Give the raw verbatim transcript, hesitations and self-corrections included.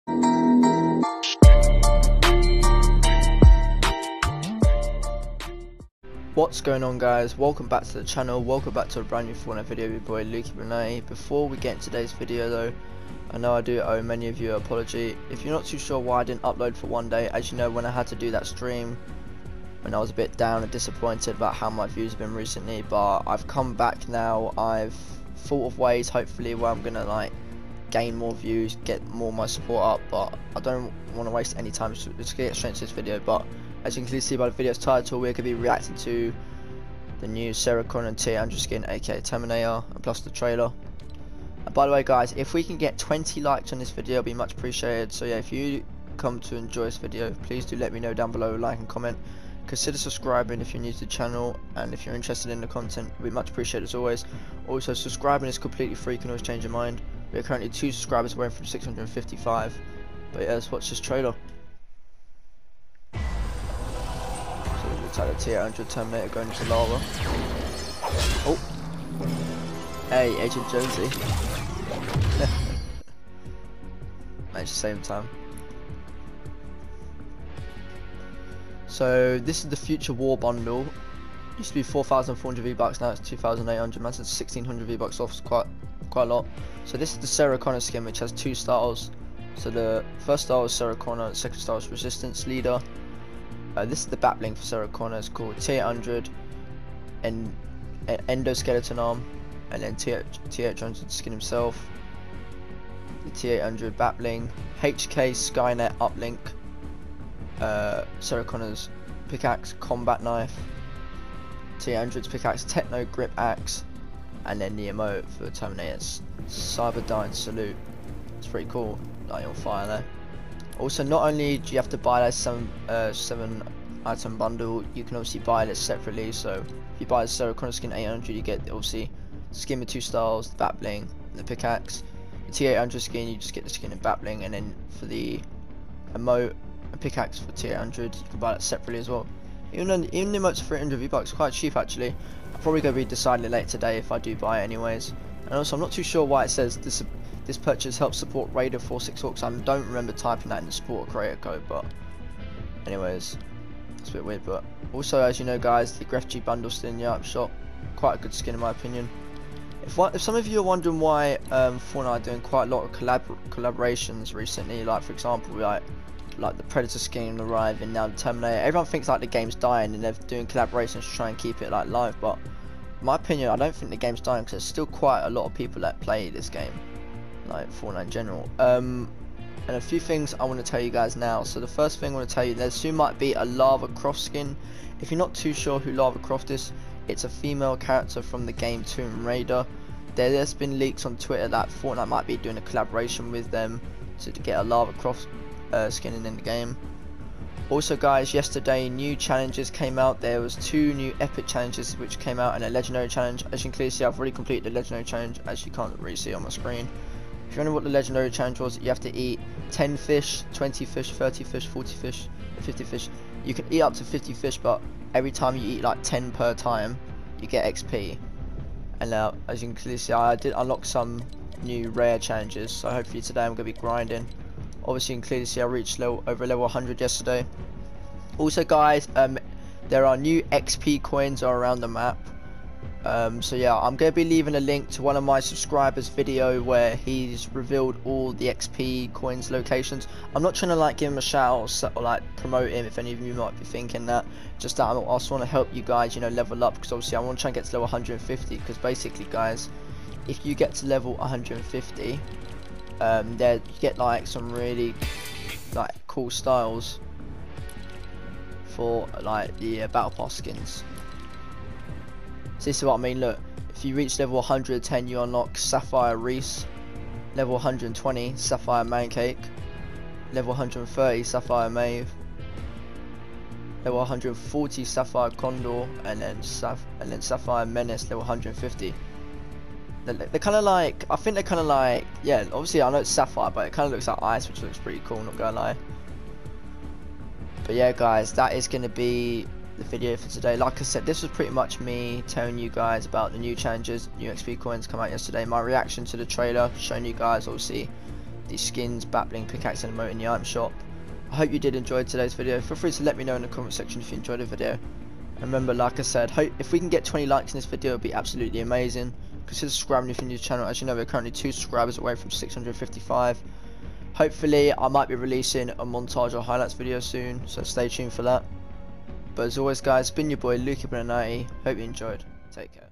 What's going on, guys? Welcome back to the channel. Welcome back to a brand new Fortnite video with your boy Luki. Before we get into today's video though, I know I do owe many of you an apology. If you're not too sure why I didn't upload for one day, as you know, when I had to do that stream when I was a bit down and disappointed about how my views have been recently, but I've come back now. I've thought of ways hopefully where I'm gonna like gain more views, get more of my support up, but I don't want to waste any time. Let's get straight into this video. But as you can see by the video's title, we're going to be reacting to the new Sarah Connor T eight hundred skin, aka Terminator, and plus the trailer. And by the way, guys, if we can get twenty likes on this video, it'll be much appreciated. So yeah, if you come to enjoy this video, please do let me know down below, like and comment. Consider subscribing if you're new to the channel, and if you're interested in the content, it'll be much appreciated as always. Also, subscribing is completely free, you can always change your mind. We're currently two subscribers away from six hundred fifty-five. But yeah, let's watch this trailer. So it looks like the T eight hundred Terminator going into Lara. Oh! Hey, Agent Jonesy. At the same time. So this is the Future War bundle. Used to be four thousand four hundred V-Bucks, now it's two thousand eight hundred. Man, so sixteen hundred V-Bucks off, is quite quite a lot. So this is the Sarah Connor skin, which has two styles. So the first style is Sarah Connor, the second style is Resistance Leader. Uh, this is the backbling for Sarah Connor. It's called T eight hundred and endoskeleton arm, and then T eight hundred skin himself. The T eight hundred backbling, H K Skynet uplink, uh, Sarah Connor's pickaxe, combat knife, T eight hundred's pickaxe, Techno-Grip Axe, and then the emote for Terminator's CyberDyne salute. It's pretty cool, like on fire there. Also, not only do you have to buy that seven, uh, seven item bundle, you can obviously buy this separately. So if you buy the Sarah Connor skin eight hundred, you get obviously the skin with two styles, the bat bling, and the pickaxe. The T eight hundred skin, you just get the skin and bat bling, and then for the emote and pickaxe for T eight hundred, you can buy that separately as well. Even though, even the emotes are three hundred V-Bucks, quite cheap actually. I'm probably going to be deciding it later today if I do buy it anyways. And also, I'm not too sure why it says this this purchase helps support Raider four six four, because I don't remember typing that in the support creator code, but anyways, it's a bit weird. But also, as you know, guys, the Gref G bundle still in the item shop. Quite a good skin in my opinion. If, one, if some of you are wondering why um, Fortnite are doing quite a lot of collab collaborations recently, like for example, like like the Predator skin arriving, now the Terminator, everyone thinks like the game's dying and they're doing collaborations to try and keep it like live, but in my opinion, I don't think the game's dying, because there's still quite a lot of people that play this game, like Fortnite in general. Um, and a few things I want to tell you guys now. So the first thing I want to tell you, there soon might be a Lara Croft skin. If you're not too sure who Lara Croft is, it's a female character from the game Tomb Raider. There's been leaks on Twitter that Fortnite might be doing a collaboration with them to, to get a Lara Croft uh, skin in the game. Also, guys, yesterday new challenges came out. There was two new epic challenges which came out, and a legendary challenge. As you can clearly see, I've already completed the legendary challenge, as you can't really see on my screen. If you wonder what the legendary challenge was, you have to eat ten fish, twenty fish, thirty fish, forty fish, fifty fish. You can eat up to fifty fish, but every time you eat like ten per time, you get X P. And now, as you can clearly see, I did unlock some new rare challenges, so hopefully today I'm going to be grinding. Obviously, you can clearly see I reached level, over level one hundred yesterday. Also, guys, um, there are new X P coins around the map. Um, so yeah, I'm going to be leaving a link to one of my subscribers' video where he's revealed all the X P coins locations. I'm not trying to like give him a shout or, or like promote him, if any of you might be thinking that. Just that I also want to help you guys, you know, level up, because obviously I want to try and get to level one hundred fifty. Because basically, guys, if you get to level one hundred fifty, um, there you get like some really like cool styles for like the uh, battle pass skins. So this is what I mean. Look, if you reach level one hundred ten, you unlock Sapphire Reese. Level one hundred twenty, Sapphire Mancake. Level one hundred thirty, Sapphire Maeve. Level one hundred forty, Sapphire Condor, and then Saph and then Sapphire Menace. Level one hundred fifty. They're, they're kind of like, I think they're kind of like, yeah. Obviously, I know it's Sapphire, but it kind of looks like ice, which looks pretty cool. Not gonna lie. But yeah, guys, that is gonna be the video for today. Like I said, this was pretty much me telling you guys about the new challenges, new X P coins come out yesterday, my reaction to the trailer, showing you guys obviously these skins, battling, pickaxe and emote in the item shop. I hope you did enjoy today's video. Feel free to let me know in the comment section if you enjoyed the video. And remember, like I said, hope if we can get twenty likes in this video, it would be absolutely amazing. Consider subscribing if you're new to the channel. As you know, we're currently two subscribers away from six hundred fifty-five. Hopefully I might be releasing a montage or highlights video soon, so stay tuned for that. But as always guys, it's been your boy Luke ninety. Hope you enjoyed. Take care.